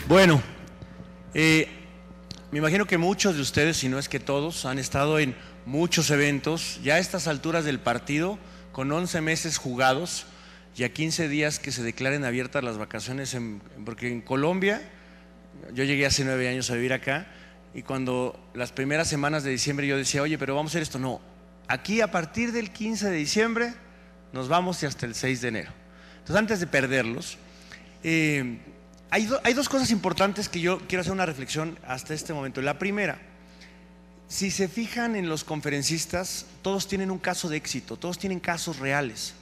Bueno, me imagino que muchos de ustedes, si no es que todos, han estado en muchos eventos, ya a estas alturas del partido, con 11 meses jugados y a 15 días que se declaren abiertas las vacaciones, porque en Colombia, yo llegué hace 9 años a vivir acá, y cuando las primeras semanas de diciembre yo decía, oye, pero vamos a hacer esto, no, aquí a partir del 15 de diciembre nos vamos y hasta el 6 de enero. Entonces, antes de perderlos, hay dos cosas importantes que yo quiero hacer una reflexión hasta este momento. La primera, si se fijan en los conferencistas, todos tienen un caso de éxito, todos tienen casos reales.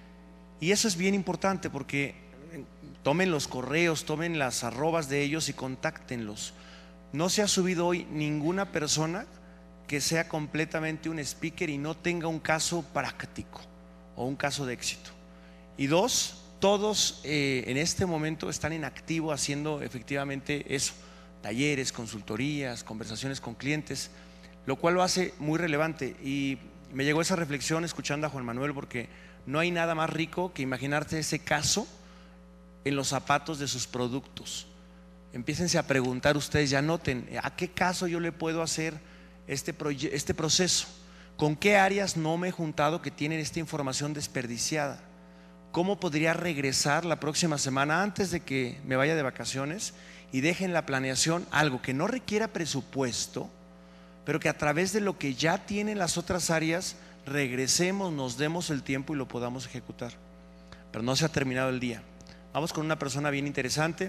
Y eso es bien importante porque tomen los correos, tomen las arrobas de ellos y contáctenlos. No se ha subido hoy ninguna persona que sea completamente un speaker y no tenga un caso práctico o un caso de éxito. Y dos, todos en este momento están en activo haciendo efectivamente eso, talleres, consultorías, conversaciones con clientes, lo cual lo hace muy relevante. Y me llegó esa reflexión escuchando a Juan Manuel, porque no hay nada más rico que imaginarte ese caso en los zapatos de sus productos. Empiécense a preguntar ustedes, ya noten, ¿a qué caso yo le puedo hacer este proceso? ¿Con qué áreas no me he juntado que tienen esta información desperdiciada? ¿Cómo podría regresar la próxima semana antes de que me vaya de vacaciones y deje en la planeación algo que no requiera presupuesto, pero que a través de lo que ya tienen las otras áreas regresemos, nos demos el tiempo y lo podamos ejecutar? Pero no se ha terminado el día. Vamos con una persona bien interesante,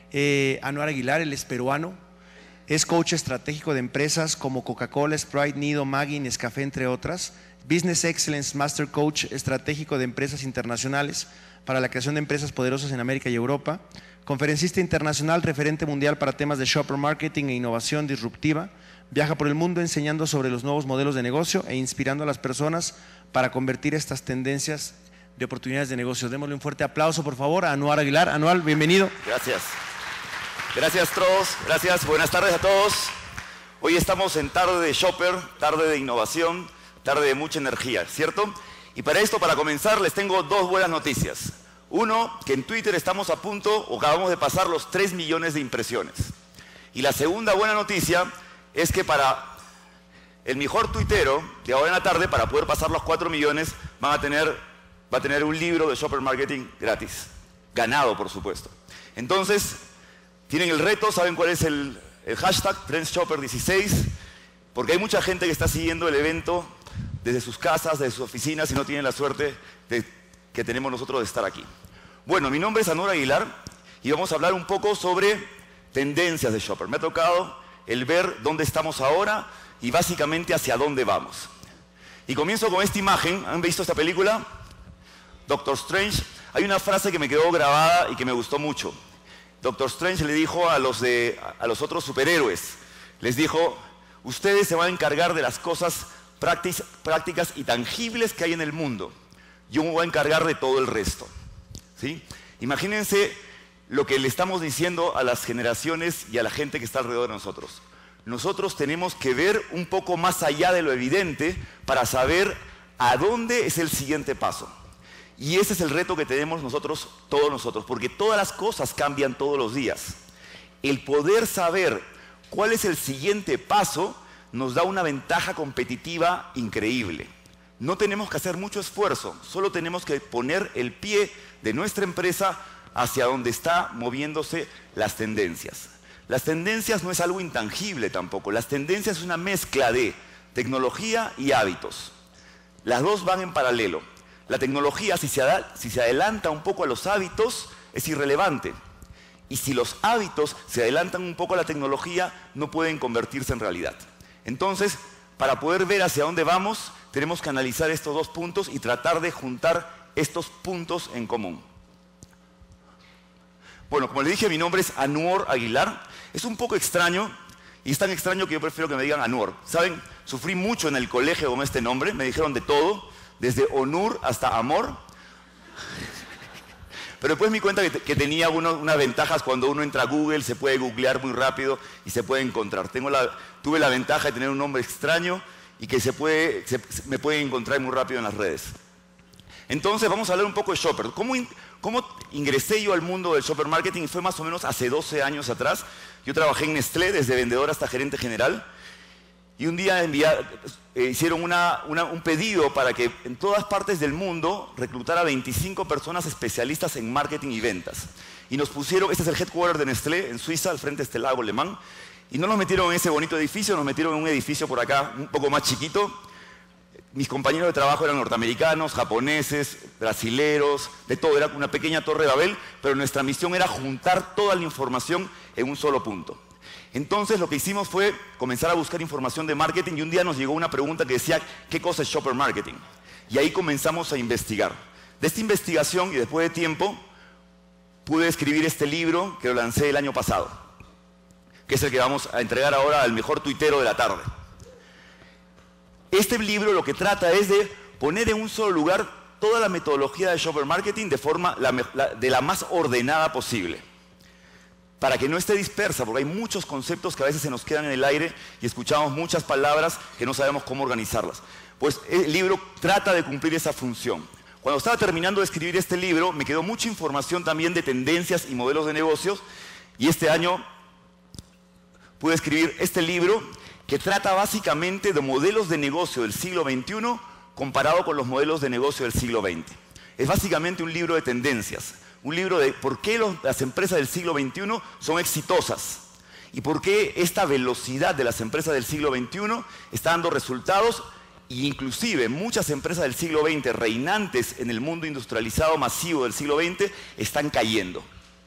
Anuar Aguilar. Él es peruano, es coach estratégico de empresas como Coca-Cola, Sprite, Nido, Maggi, Nescafé, entre otras. Business Excellence Master Coach estratégico de empresas internacionales para la creación de empresas poderosas en América y Europa. Conferencista internacional, referente mundial para temas de shopper marketing e innovación disruptiva. Viaja por el mundo enseñando sobre los nuevos modelos de negocio e inspirando a las personas para convertir estas tendencias de oportunidades de negocio. Démosle un fuerte aplauso, por favor, a Anuar Aguilar. Anuar, bienvenido. Gracias. Gracias, Tros. Gracias. Buenas tardes a todos. Hoy estamos en tarde de shopper, tarde de innovación, tarde de mucha energía, ¿cierto? Y para esto, para comenzar, les tengo dos buenas noticias. Uno, que en Twitter estamos a punto, o acabamos de pasar los 3 millones de impresiones. Y la segunda buena noticia es que para el mejor tuitero de ahora en la tarde, para poder pasar los 4 millones, va a tener un libro de shopper marketing gratis. Ganado, por supuesto. Entonces, tienen el reto, ¿saben cuál es el hashtag? TrendsShopper16, porque hay mucha gente que está siguiendo el evento desde sus casas, desde sus oficinas, y no tienen la suerte que tenemos nosotros de estar aquí. Bueno, mi nombre es Anuar Aguilar y vamos a hablar un poco sobre tendencias de shopper. Me ha tocado el ver dónde estamos ahora y básicamente hacia dónde vamos. Y comienzo con esta imagen. ¿Han visto esta película? Doctor Strange. Hay una frase que me quedó grabada y que me gustó mucho. Doctor Strange le dijo a los otros superhéroes, les dijo: ustedes se van a encargar de las cosas prácticas y tangibles que hay en el mundo. Yo me voy a encargar de todo el resto. ¿Sí? Imagínense lo que le estamos diciendo a las generaciones y a la gente que está alrededor de nosotros. Nosotros tenemos que ver un poco más allá de lo evidente para saber a dónde es el siguiente paso. Y ese es el reto que tenemos nosotros, todos nosotros, porque todas las cosas cambian todos los días. El poder saber cuál es el siguiente paso nos da una ventaja competitiva increíble. No tenemos que hacer mucho esfuerzo, solo tenemos que poner el pie de nuestra empresa hacia donde está moviéndose las tendencias. Las tendencias no es algo intangible tampoco, las tendencias es una mezcla de tecnología y hábitos. Las dos van en paralelo. La tecnología, si se adelanta un poco a los hábitos, es irrelevante. Y si los hábitos se adelantan un poco a la tecnología, no pueden convertirse en realidad. Entonces, para poder ver hacia dónde vamos, tenemos que analizar estos dos puntos y tratar de juntar estos puntos en común. Bueno, como les dije, mi nombre es Anuar Aguilar. Es un poco extraño, y es tan extraño que yo prefiero que me digan Anuar. ¿Saben? Sufrí mucho en el colegio con este nombre, me dijeron de todo, desde Onur hasta Amor. Pero después me di cuenta que tenía unas ventajas. Cuando uno entra a Google, se puede googlear muy rápido y se puede encontrar. Tuve la ventaja de tener un nombre extraño y que me puede encontrar muy rápido en las redes. Entonces vamos a hablar un poco de Shopper. ¿Cómo ingresé yo al mundo del Shopper Marketing? Fue más o menos hace 12 años atrás. Yo trabajé en Nestlé desde vendedor hasta gerente general. Y un día hicieron un pedido para que en todas partes del mundo reclutara 25 personas especialistas en marketing y ventas. Y nos pusieron, este es el headquarter de Nestlé en Suiza, al frente de este lago alemán. Y no nos metieron en ese bonito edificio, nos metieron en un edificio por acá, un poco más chiquito. Mis compañeros de trabajo eran norteamericanos, japoneses, brasileros, de todo. Era una pequeña torre de Babel, pero nuestra misión era juntar toda la información en un solo punto. Entonces lo que hicimos fue comenzar a buscar información de marketing y un día nos llegó una pregunta que decía, ¿qué cosa es Shopper Marketing? Y ahí comenzamos a investigar. De esta investigación y después de tiempo, pude escribir este libro que lo lancé el año pasado, que es el que vamos a entregar ahora al mejor tuitero de la tarde. Este libro lo que trata es de poner en un solo lugar toda la metodología de Shopper Marketing de la más ordenada posible, para que no esté dispersa, porque hay muchos conceptos que a veces se nos quedan en el aire y escuchamos muchas palabras que no sabemos cómo organizarlas. Pues el libro trata de cumplir esa función. Cuando estaba terminando de escribir este libro, me quedó mucha información también de tendencias y modelos de negocios, y este año pude escribir este libro que trata básicamente de modelos de negocio del siglo XXI comparado con los modelos de negocio del siglo XX. Es básicamente un libro de tendencias, un libro de por qué las empresas del siglo XXI son exitosas y por qué esta velocidad de las empresas del siglo XXI está dando resultados, e inclusive muchas empresas del siglo XX reinantes en el mundo industrializado masivo del siglo XX están cayendo.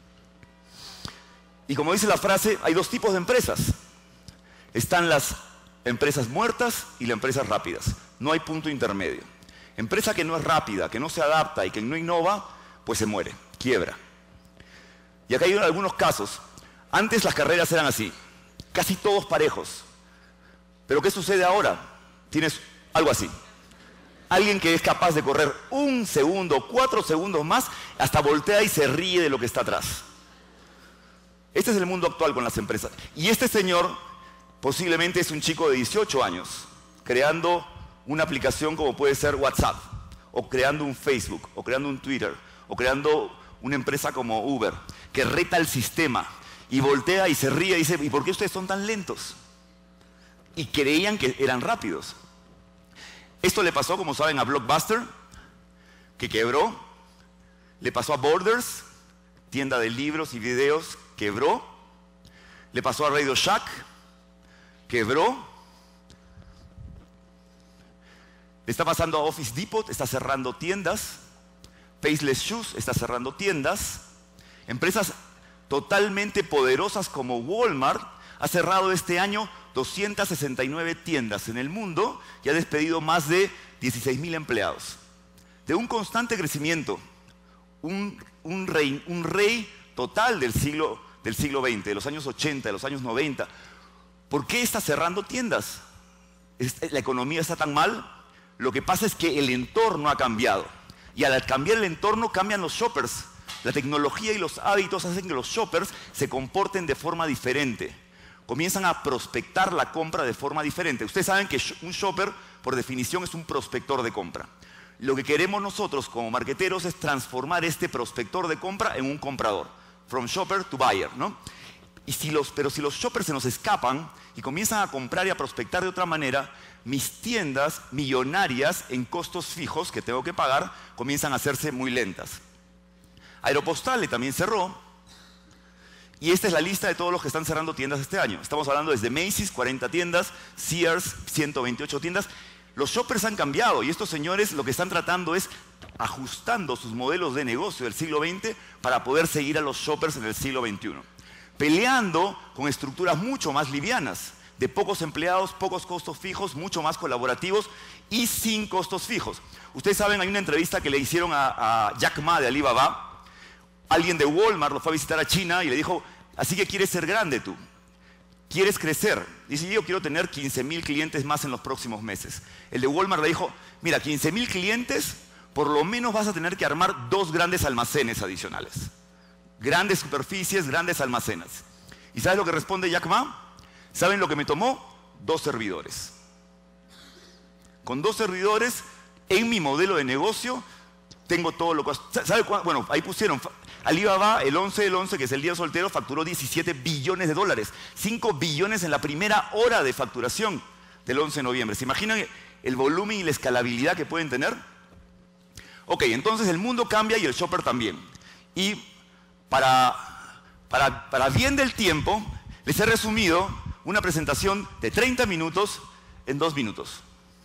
Y como dice la frase, hay dos tipos de empresas. Están las empresas muertas y las empresas rápidas. No hay punto intermedio. Empresa que no es rápida, que no se adapta y que no innova, pues se muere, quiebra. Y acá hay algunos casos. Antes las carreras eran así, casi todos parejos. Pero ¿qué sucede ahora? Tienes algo así. Alguien que es capaz de correr 1 segundo, 4 segundos más, hasta voltea y se ríe de lo que está atrás. Este es el mundo actual con las empresas. Y este señor posiblemente es un chico de 18 años, creando una aplicación como puede ser WhatsApp, o creando un Facebook, o creando un Twitter, o creando una empresa como Uber, que reta el sistema, y voltea y se ríe y dice, ¿y por qué ustedes son tan lentos? Y creían que eran rápidos. Esto le pasó, como saben, a Blockbuster, que quebró. Le pasó a Borders, tienda de libros y videos, quebró. Le pasó a Radio Shack, quebró. Le está pasando a Office Depot, está cerrando tiendas. Paceless Shoes está cerrando tiendas. Empresas totalmente poderosas como Walmart ha cerrado este año 269 tiendas en el mundo y ha despedido más de 16.000 empleados. De un constante crecimiento, un rey total del siglo XX, de los años 80, de los años 90. ¿Por qué está cerrando tiendas? ¿La economía está tan mal? Lo que pasa es que el entorno ha cambiado. Y al cambiar el entorno cambian los shoppers. La tecnología y los hábitos hacen que los shoppers se comporten de forma diferente. Comienzan a prospectar la compra de forma diferente. Ustedes saben que un shopper, por definición, es un prospector de compra. Lo que queremos nosotros como marqueteros es transformar este prospector de compra en un comprador. From shopper to buyer, ¿no? Pero si los shoppers se nos escapan y comienzan a comprar y a prospectar de otra manera, mis tiendas millonarias en costos fijos que tengo que pagar comienzan a hacerse muy lentas. Aeropostale también cerró. Y esta es la lista de todos los que están cerrando tiendas este año. Estamos hablando desde Macy's, 40 tiendas, Sears, 128 tiendas. Los shoppers han cambiado y estos señores lo que están tratando es ajustando sus modelos de negocio del siglo XX para poder seguir a los shoppers en el siglo XXI. Peleando con estructuras mucho más livianas, de pocos empleados, pocos costos fijos, mucho más colaborativos y sin costos fijos. Ustedes saben, hay una entrevista que le hicieron a Jack Ma de Alibaba. Alguien de Walmart lo fue a visitar a China y le dijo, así que quieres ser grande tú, quieres crecer. Dice, yo quiero tener 15.000 clientes más en los próximos meses. El de Walmart le dijo, mira, 15.000 clientes, por lo menos vas a tener que armar 2 grandes almacenes adicionales. Grandes superficies, grandes almacenes. ¿Y sabes lo que responde Jack Ma? ¿Saben lo que me tomó? 2 servidores. Con 2 servidores, en mi modelo de negocio, tengo todo lo que... ¿Sabe cuánto? Bueno, ahí pusieron, Alibaba, el 11 del 11, que es el día soltero, facturó 17 billones de dólares. 5 billones en la primera hora de facturación del 11 de noviembre. ¿Se imaginan el volumen y la escalabilidad que pueden tener? Ok, entonces el mundo cambia y el shopper también. Y para bien del tiempo, les he resumido una presentación de 30 minutos en 2 minutos.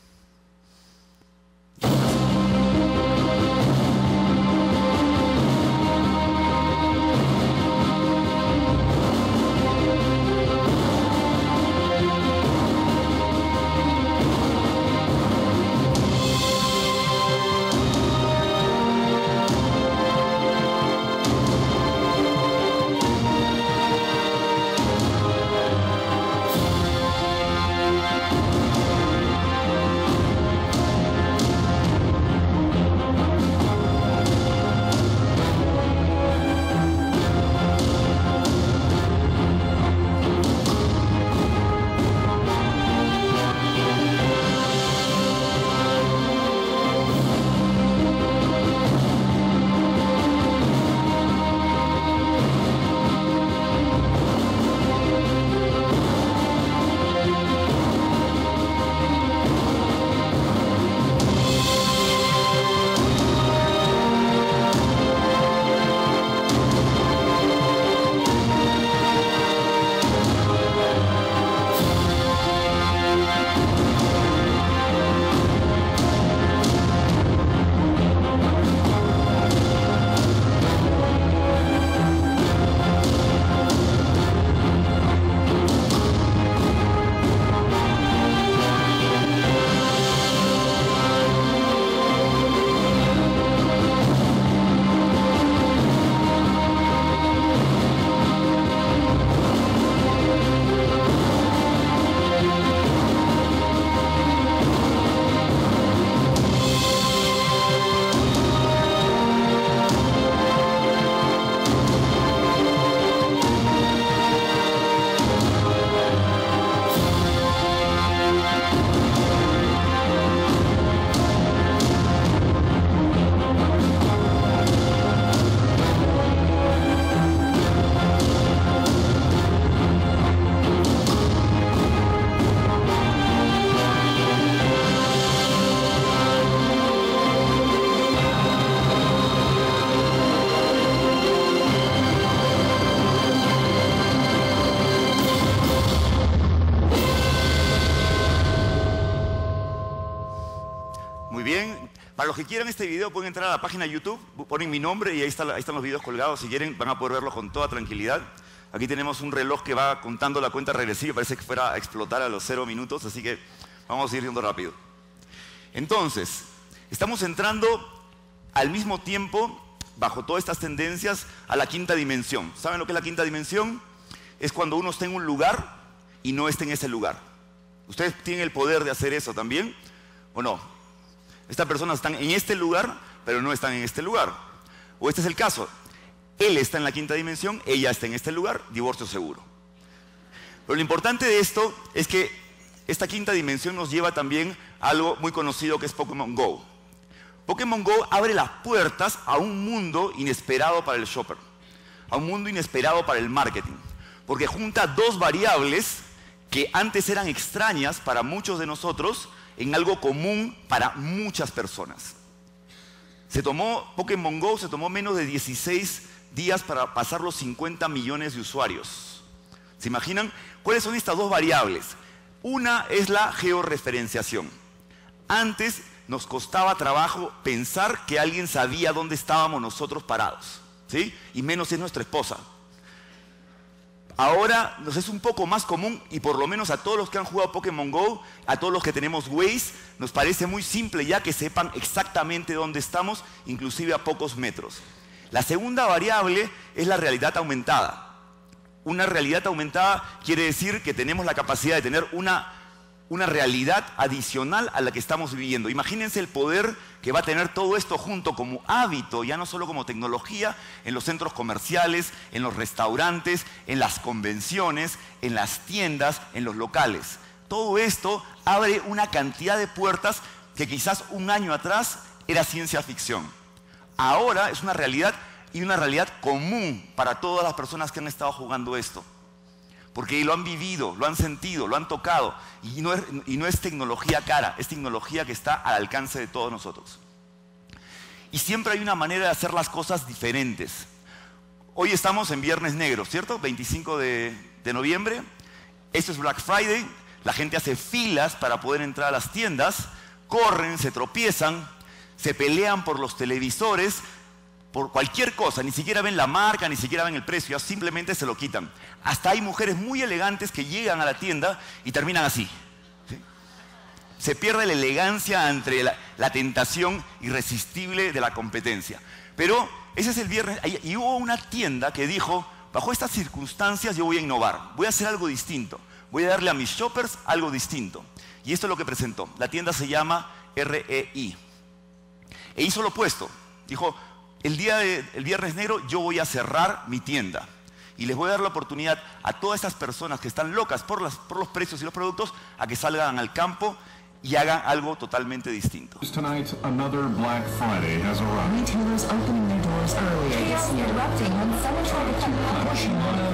Para los que quieran este video pueden entrar a la página de YouTube, ponen mi nombre y ahí están los videos colgados. Si quieren van a poder verlos con toda tranquilidad. Aquí tenemos un reloj que va contando la cuenta regresiva, parece que fuera a explotar a los 0 minutos, así que vamos a ir yendo rápido. Entonces, estamos entrando al mismo tiempo, bajo todas estas tendencias, a la quinta dimensión. ¿Saben lo que es la quinta dimensión? Es cuando uno está en un lugar y no está en ese lugar. ¿Ustedes tienen el poder de hacer eso también o no? Estas personas están en este lugar, pero no están en este lugar. O este es el caso. Él está en la quinta dimensión, ella está en este lugar, divorcio seguro. Pero lo importante de esto es que esta quinta dimensión nos lleva también a algo muy conocido que es Pokémon Go. Pokémon Go abre las puertas a un mundo inesperado para el shopper, a un mundo inesperado para el marketing, porque junta dos variables que antes eran extrañas para muchos de nosotros en algo común para muchas personas. Pokémon Go se tomó menos de 16 días para pasar los 50 millones de usuarios. ¿Se imaginan? ¿Cuáles son estas dos variables? Una es la georreferenciación. Antes nos costaba trabajo pensar que alguien sabía dónde estábamos nosotros parados, ¿sí? Y menos si es nuestra esposa. Ahora nos es un poco más común y por lo menos a todos los que han jugado Pokémon Go, a todos los que tenemos Waze, nos parece muy simple ya que sepan exactamente dónde estamos, inclusive a pocos metros. La segunda variable es la realidad aumentada. Una realidad aumentada quiere decir que tenemos la capacidad de tener una realidad adicional a la que estamos viviendo. Imagínense el poder que va a tener todo esto junto como hábito, ya no solo como tecnología, en los centros comerciales, en los restaurantes, en las convenciones, en las tiendas, en los locales. Todo esto abre una cantidad de puertas que quizás un año atrás era ciencia ficción. ahora es una realidad y una realidad común para todas las personas que han estado jugando esto. Porque lo han vivido, lo han sentido, lo han tocado. Y no es tecnología cara, es tecnología que está al alcance de todos nosotros. Y siempre hay una manera de hacer las cosas diferentes. Hoy estamos en Viernes Negro, ¿cierto? 25 de noviembre. Esto es Black Friday. La gente hace filas para poder entrar a las tiendas. Corren, se tropiezan, se pelean por los televisores, por cualquier cosa. Ni siquiera ven la marca, ni siquiera ven el precio. Simplemente se lo quitan. Hasta hay mujeres muy elegantes que llegan a la tienda y terminan así. ¿Sí? Se pierde la elegancia ante la tentación irresistible de la competencia. Pero ese es el viernes. Y hubo una tienda que dijo, bajo estas circunstancias yo voy a innovar. Voy a hacer algo distinto. Voy a darle a mis shoppers algo distinto. Y esto es lo que presentó. La tienda se llama REI. E hizo lo opuesto. Dijo, el Viernes Negro yo voy a cerrar mi tienda. Y les voy a dar la oportunidad a todas estas personas que están locas por los precios y los productos a que salgan al campo y hagan algo totalmente distinto. Tonight, another Black Friday has arrived. Retailers opening their doors earlier this year, erupting when some try to keep pushing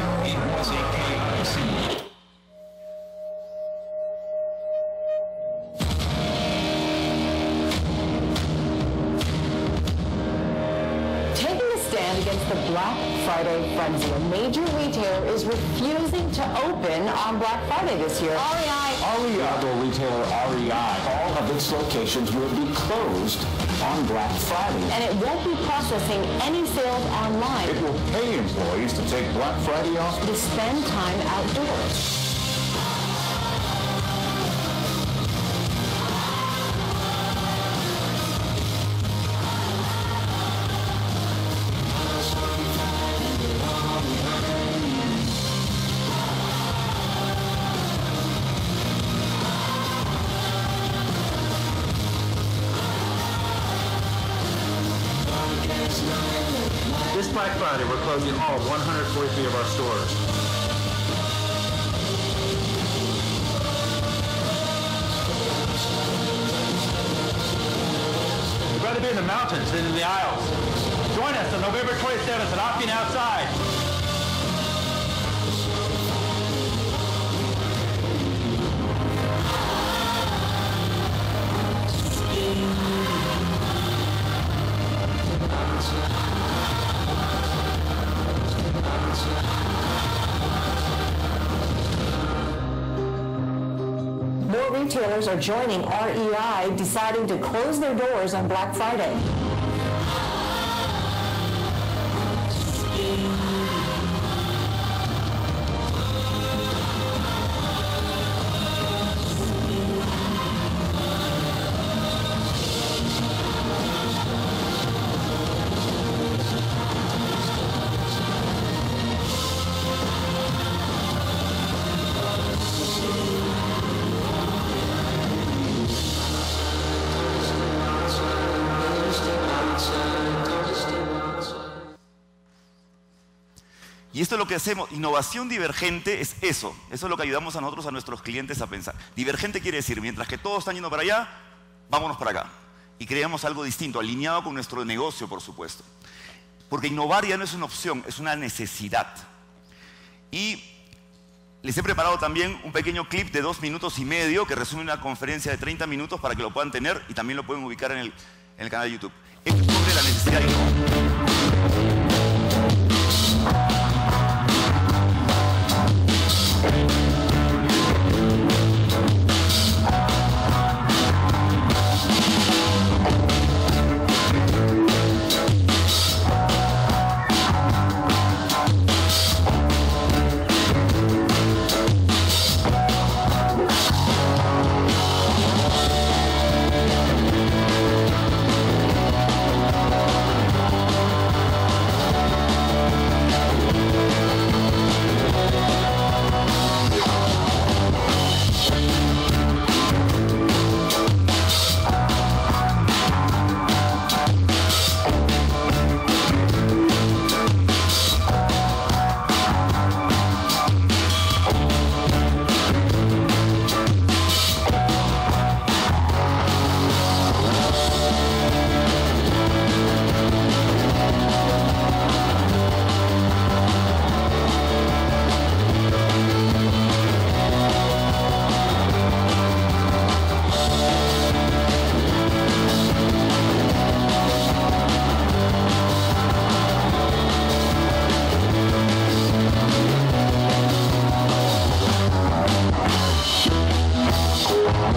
against the Black Friday frenzy. A major retailer is refusing to open on Black Friday this year. REI, the retailer REI, all of its locations will be closed on Black Friday. And it won't be processing any sales online. It will pay employees to take Black Friday off to spend time outdoors. This Black Friday, we're closing all 143 of our stores. We'd rather be in the mountains than in the aisles. Join us on November 27th at Opting Outside. More retailers are joining REI, deciding to close their doors on Black Friday. Y esto es lo que hacemos. Innovación divergente es eso. Eso es lo que ayudamos a nosotros, a nuestros clientes a pensar. Divergente quiere decir, mientras que todos están yendo para allá, vámonos para acá. Y creamos algo distinto, alineado con nuestro negocio, por supuesto. Porque innovar ya no es una opción, es una necesidad. Y les he preparado también un pequeño clip de 2 minutos y medio que resume una conferencia de 30 minutos para que lo puedan tener y también lo pueden ubicar en el canal de YouTube. Esto es sobre la necesidad de innovar.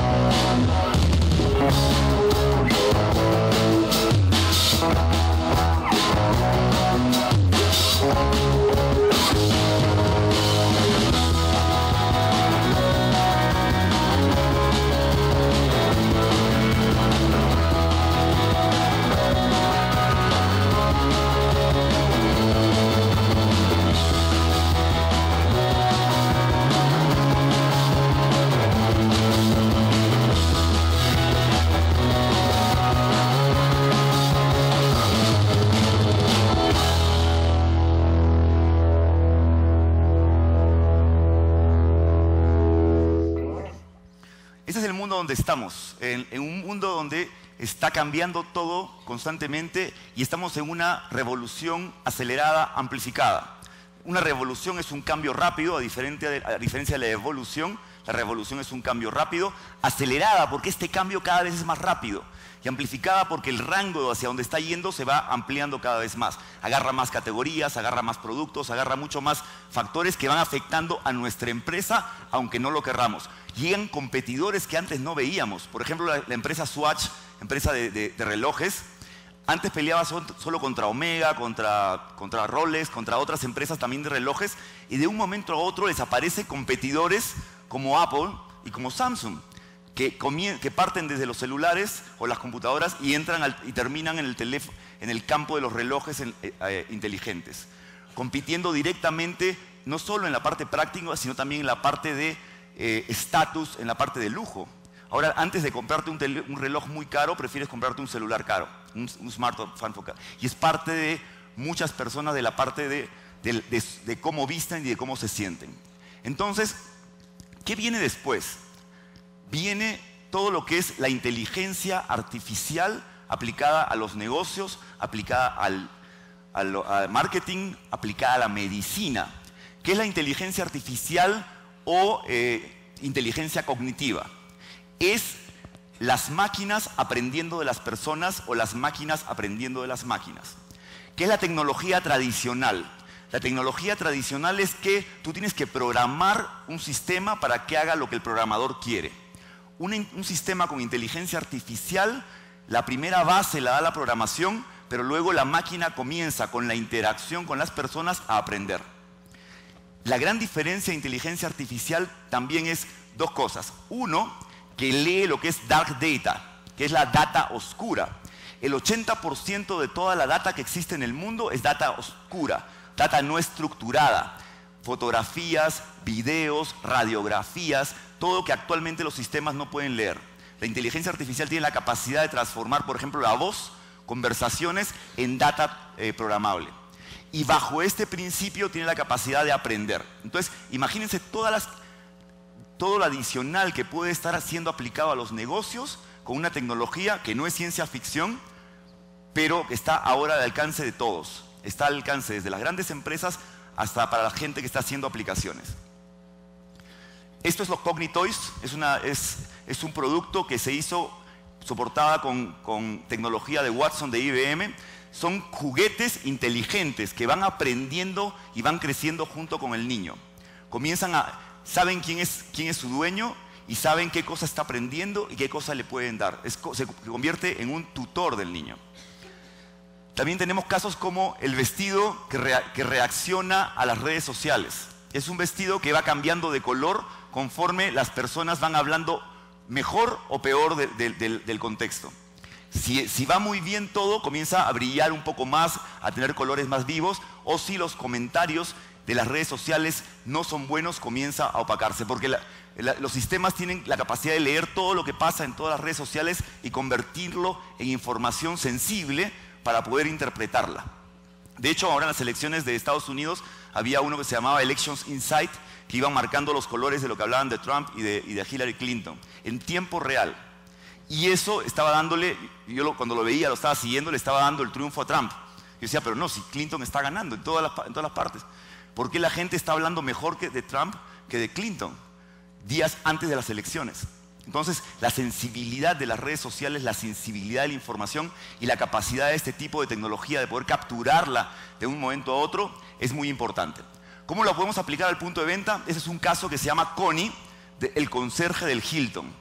Ese es el mundo donde estamos, en un mundo donde está cambiando todo constantemente y estamos en una revolución acelerada, amplificada. Una revolución es un cambio rápido, a diferencia de la evolución. La revolución es un cambio rápido, acelerada porque este cambio cada vez es más rápido y amplificada porque el rango hacia donde está yendo se va ampliando cada vez más. Agarra más categorías, agarra más productos, agarra mucho más factores que van afectando a nuestra empresa, aunque no lo querramos. Llegan competidores que antes no veíamos. Por ejemplo, la empresa Swatch, empresa de relojes, antes peleaba solo contra Omega, contra Rolex, contra otras empresas también de relojes, y de un momento a otro les aparecen competidores como Apple y como Samsung, que parten desde los celulares o las computadoras y entran y terminan en el campo de los relojes inteligentes, compitiendo directamente no solo en la parte práctica, sino también en la parte de estatus, en la parte de lujo. Ahora, antes de comprarte un reloj muy caro, prefieres comprarte un celular caro, un smartphone caro. Y es parte de muchas personas de la parte de cómo visten y de cómo se sienten. Entonces, ¿qué viene después? Viene todo lo que es la inteligencia artificial aplicada a los negocios, aplicada al marketing, aplicada a la medicina. ¿Qué es la inteligencia artificial o inteligencia cognitiva? Es las máquinas aprendiendo de las personas o las máquinas aprendiendo de las máquinas. ¿Qué es la tecnología tradicional? La tecnología tradicional es que tú tienes que programar un sistema para que haga lo que el programador quiere. Un sistema con inteligencia artificial, la primera base la da la programación, pero luego la máquina comienza con la interacción con las personas a aprender. La gran diferencia de inteligencia artificial también es dos cosas. Uno, que lee lo que es dark data, que es la data oscura. El 80% de toda la data que existe en el mundo es data oscura, data no estructurada. Fotografías, videos, radiografías, todo que actualmente los sistemas no pueden leer. La inteligencia artificial tiene la capacidad de transformar, por ejemplo, la voz, conversaciones, en data programable. Y bajo este principio tiene la capacidad de aprender. Entonces, imagínense todo lo adicional que puede estar siendo aplicado a los negocios con una tecnología que no es ciencia ficción, pero que está ahora al alcance de todos. Está al alcance desde las grandes empresas hasta para la gente que está haciendo aplicaciones. Esto es los Cognitoys, es un producto que se hizo soportada con tecnología de Watson de IBM. Son juguetes inteligentes que van aprendiendo y van creciendo junto con el niño. Saben quién es su dueño y saben qué cosa está aprendiendo y qué cosa le pueden dar. Se convierte en un tutor del niño. También tenemos casos como el vestido que reacciona a las redes sociales. Es un vestido que va cambiando de color conforme las personas van hablando mejor o peor del contexto. Si va muy bien todo, comienza a brillar un poco más, a tener colores más vivos, o si los comentarios de las redes sociales no son buenos, comienza a opacarse, porque los sistemas tienen la capacidad de leer todo lo que pasa en todas las redes sociales y convertirlo en información sensible para poder interpretarla. De hecho, ahora en las elecciones de Estados Unidos había uno que se llamaba Elections Insight, que iban marcando los colores de lo que hablaban de Trump y de Hillary Clinton, en tiempo real. Y eso estaba dándole, cuando lo veía, lo estaba siguiendo, le estaba dando el triunfo a Trump. Yo decía, pero no, si Clinton está ganando en todas las partes. ¿Por qué la gente está hablando mejor de Trump que de Clinton? Días antes de las elecciones. Entonces, la sensibilidad de las redes sociales, la sensibilidad de la información y la capacidad de este tipo de tecnología de poder capturarla de un momento a otro es muy importante. ¿Cómo lo podemos aplicar al punto de venta? Ese es un caso que se llama Connie, el conserje del Hilton.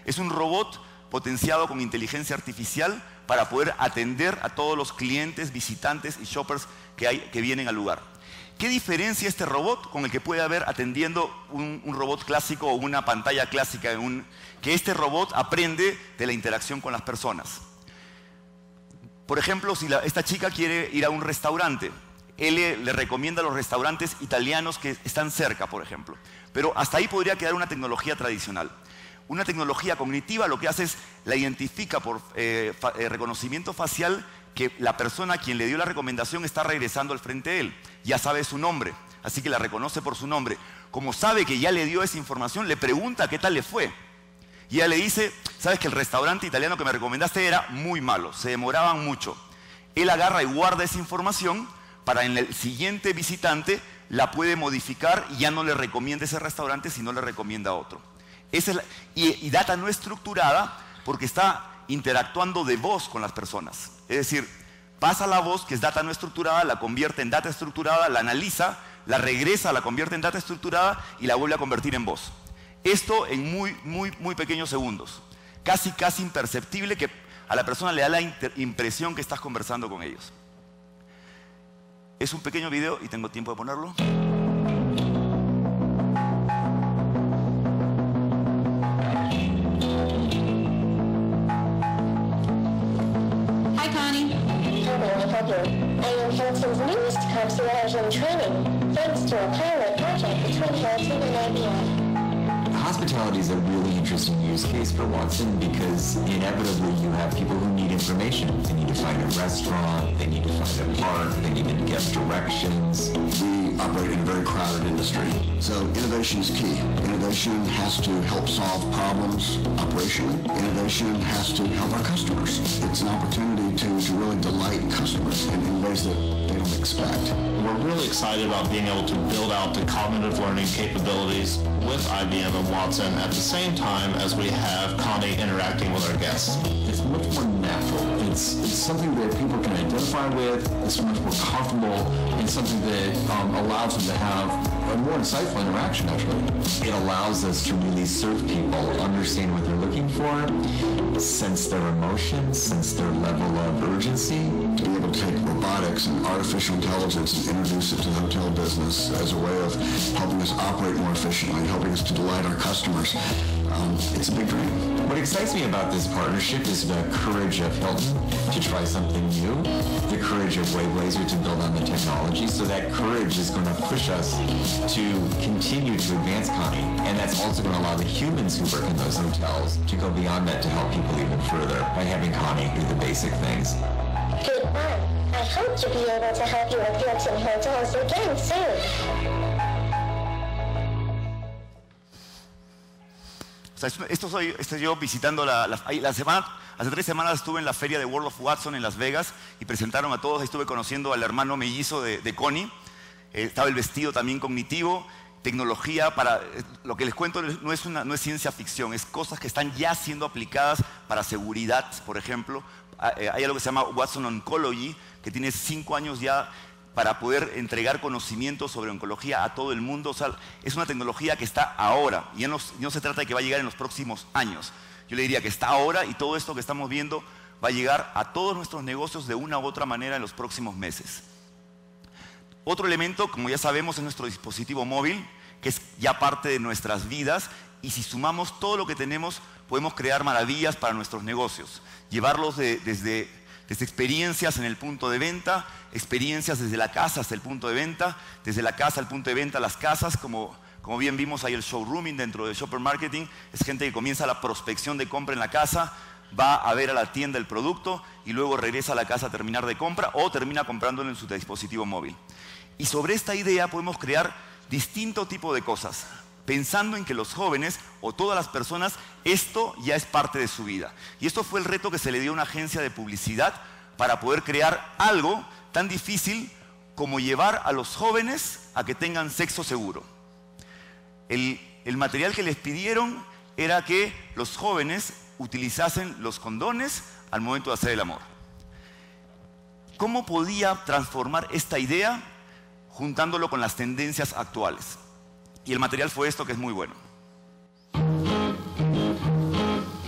Es un robot potenciado con inteligencia artificial para poder atender a todos los clientes, visitantes y shoppers que vienen al lugar. ¿Qué diferencia este robot con el que puede haber atendiendo un robot clásico o una pantalla clásica? Que este robot aprende de la interacción con las personas. Por ejemplo, si esta chica quiere ir a un restaurante, él le recomienda los restaurantes italianos que están cerca, por ejemplo. Pero hasta ahí podría quedar una tecnología tradicional. Una tecnología cognitiva lo que hace es la identifica por reconocimiento facial que la persona a quien le dio la recomendación está regresando al frente de él. Ya sabe su nombre, así que la reconoce por su nombre. Como sabe que ya le dio esa información, le pregunta qué tal le fue. Y ella le dice, sabes que el restaurante italiano que me recomendaste era muy malo, se demoraban mucho. Él agarra y guarda esa información para en el siguiente visitante la puede modificar y ya no le recomienda ese restaurante, sino le recomienda otro. Y data no estructurada porque está interactuando de voz con las personas. Es decir, pasa la voz, que es data no estructurada, la convierte en data estructurada, la analiza, la regresa, la convierte en data estructurada y la vuelve a convertir en voz. Esto en muy pequeños segundos. Casi imperceptible, que a la persona le da la impresión que estás conversando con ellos. Es un pequeño video y tengo tiempo de ponerlo. Hi, Connie. How may I help you? I am Hilton's newest concierge in training, thanks to a pilot project between Hilton and IBM. Hospitality is a really interesting use case for Watson because inevitably you have people who need information. They need to find a restaurant, they need to find a park, they need to get directions. We operate in a very crowded industry, so innovation is key. Innovation has to help solve problems operationally. Innovation has to help our customers. It's an opportunity to really delight customers in ways that they don't expect. We're really excited about being able to build out the cognitive learning capabilities with IBM and Watson at the same time as we have Connie interacting with our guests. It's much more natural. It's something that people can identify with. It's much more comfortable, and something that allows them to have a more insightful interaction, actually. It allows us to really serve people, understand what they're looking for, sense their emotions, sense their level of urgency. To be able to take robotics and artificial intelligence and introduce it to the hotel business as a way of helping us operate more efficiently, helping us to delight our customers, it's a big dream. What excites me about this partnership is the courage of Hilton to try something new, the courage of Wavelaser to build on the technology, so that courage is going to push us to continue to advance Connie, and that's also going to allow the humans who work in those hotels to go beyond that to help people even further by having Connie do the basic things. Goodbye. I hope to be able to help you with Hilton Hotels again soon. O sea, estoy yo visitando hace 3 semanas estuve en la feria de World of Watson en Las Vegas y presentaron a todos. Estuve conociendo al hermano mellizo de Connie. Estaba el vestido también cognitivo, tecnología para... Lo que les cuento no es ciencia ficción, es cosas que están ya siendo aplicadas para seguridad, por ejemplo. Hay algo que se llama Watson Oncology, que tiene 5 años ya para poder entregar conocimiento sobre oncología a todo el mundo. O sea, es una tecnología que está ahora, y no se trata de que va a llegar en los próximos años. Yo le diría que está ahora, y todo esto que estamos viendo va a llegar a todos nuestros negocios de una u otra manera en los próximos meses. Otro elemento, como ya sabemos, es nuestro dispositivo móvil, que es ya parte de nuestras vidas, y si sumamos todo lo que tenemos, podemos crear maravillas para nuestros negocios. Llevarlos desde experiencias en el punto de venta, experiencias desde la casa hasta el punto de venta, desde la casa al punto de venta a las casas, como bien vimos ahí el showrooming dentro de Shopper Marketing. Es gente que comienza la prospección de compra en la casa, va a ver a la tienda el producto y luego regresa a la casa a terminar de compra o termina comprándolo en su dispositivo móvil. Y sobre esta idea podemos crear distinto tipo de cosas, pensando en que los jóvenes o todas las personas, esto ya es parte de su vida. Y esto fue el reto que se le dio a una agencia de publicidad para poder crear algo tan difícil como llevar a los jóvenes a que tengan sexo seguro. El material que les pidieron era que los jóvenes utilizasen los condones al momento de hacer el amor. ¿Cómo podía transformar esta idea juntándolo con las tendencias actuales? Y el material fue esto, que es muy bueno.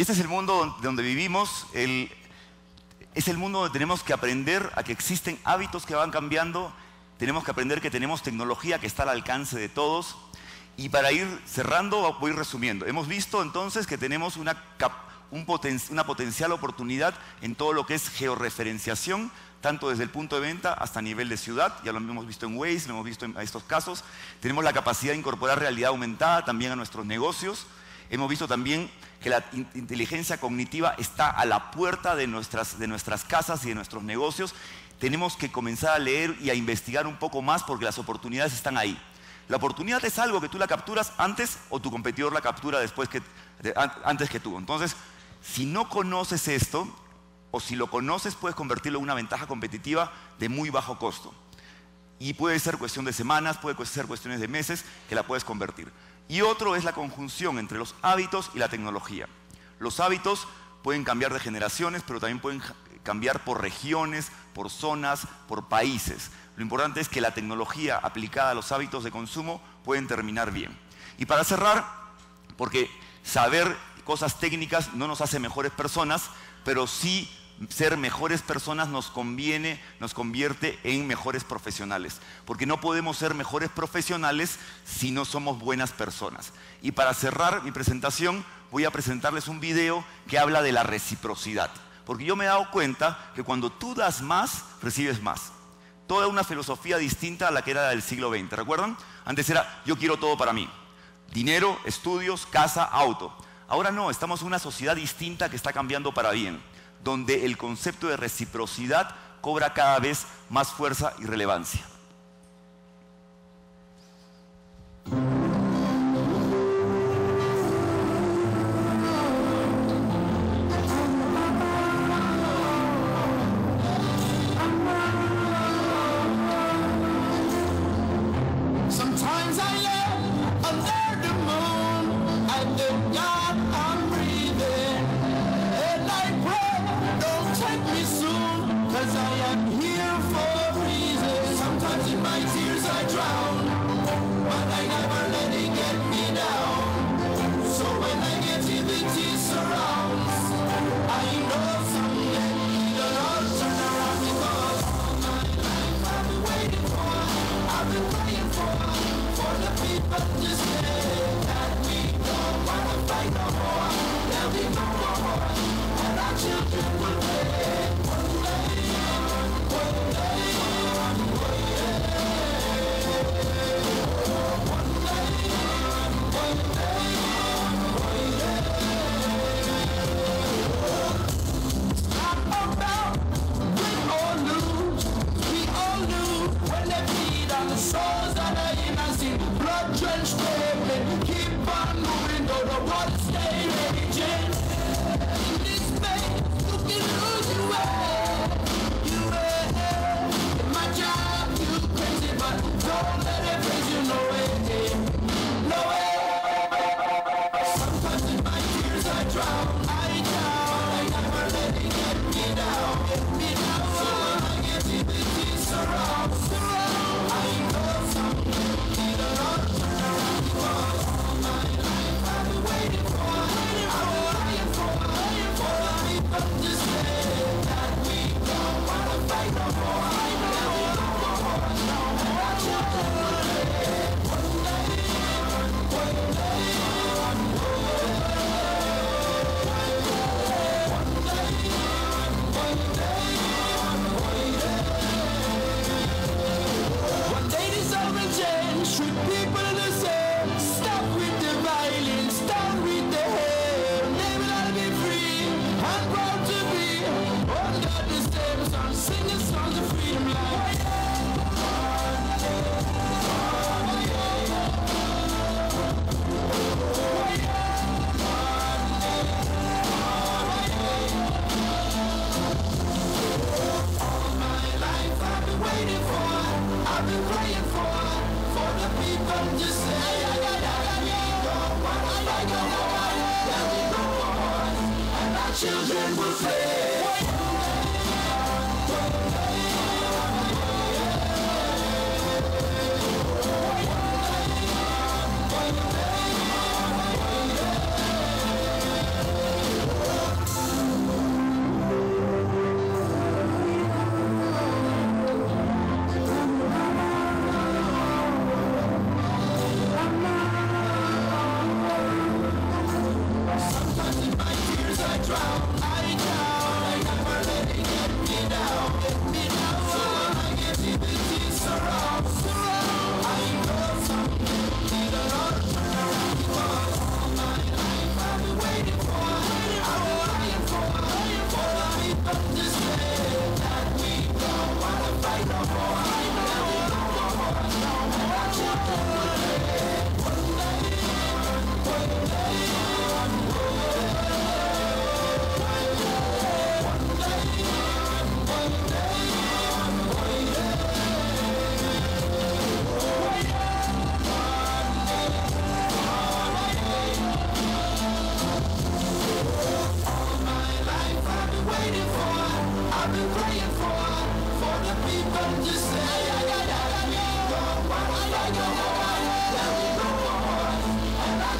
este es el mundo donde vivimos, es el mundo donde tenemos que aprender a que existen hábitos que van cambiando, tenemos que aprender que tenemos tecnología que está al alcance de todos. Y para ir cerrando, voy resumiendo. Hemos visto entonces que tenemos una potencial oportunidad en todo lo que es georreferenciación, tanto desde el punto de venta hasta nivel de ciudad. Ya lo hemos visto en Waze, lo hemos visto en estos casos. Tenemos la capacidad de incorporar realidad aumentada también a nuestros negocios. Hemos visto también que la inteligencia cognitiva está a la puerta de nuestras casas y de nuestros negocios. Tenemos que comenzar a leer y a investigar un poco más porque las oportunidades están ahí. La oportunidad es algo que tú la capturas antes o tu competidor la captura antes que tú. Entonces, si no conoces esto, o si lo conoces, puedes convertirlo en una ventaja competitiva de muy bajo costo. Y puede ser cuestión de semanas, puede ser cuestiones de meses que la puedes convertir. Y otro es la conjunción entre los hábitos y la tecnología. Los hábitos pueden cambiar de generaciones, pero también pueden cambiar por regiones, por zonas, por países. Lo importante es que la tecnología aplicada a los hábitos de consumo pueden terminar bien. Y para cerrar, porque saber cosas técnicas no nos hace mejores personas, pero sí ser mejores personas nos convierte en mejores profesionales. Porque no podemos ser mejores profesionales si no somos buenas personas. Y para cerrar mi presentación, voy a presentarles un video que habla de la reciprocidad. Porque yo me he dado cuenta que cuando tú das más, recibes más. Toda una filosofía distinta a la que era del siglo XX. ¿Recuerdan? Antes era, yo quiero todo para mí. Dinero, estudios, casa, auto. Ahora no, estamos en una sociedad distinta que está cambiando para bien, donde el concepto de reciprocidad cobra cada vez más fuerza y relevancia.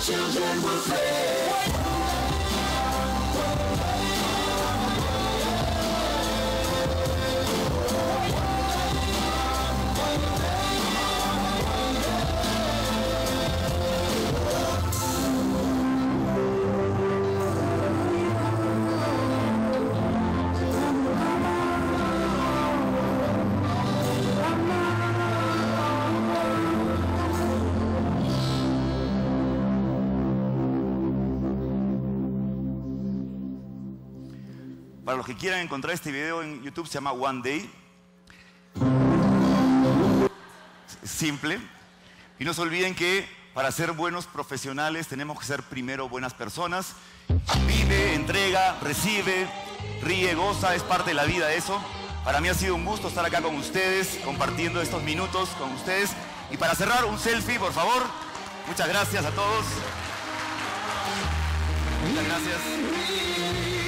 children will play. Para los que quieran encontrar este video en YouTube, se llama One Day. Simple. Y no se olviden que para ser buenos profesionales tenemos que ser primero buenas personas. Vive, entrega, recibe, ríe, goza, es parte de la vida eso. Para mí ha sido un gusto estar acá con ustedes, compartiendo estos minutos con ustedes. Y para cerrar, un selfie, por favor. Muchas gracias a todos. Muchas gracias.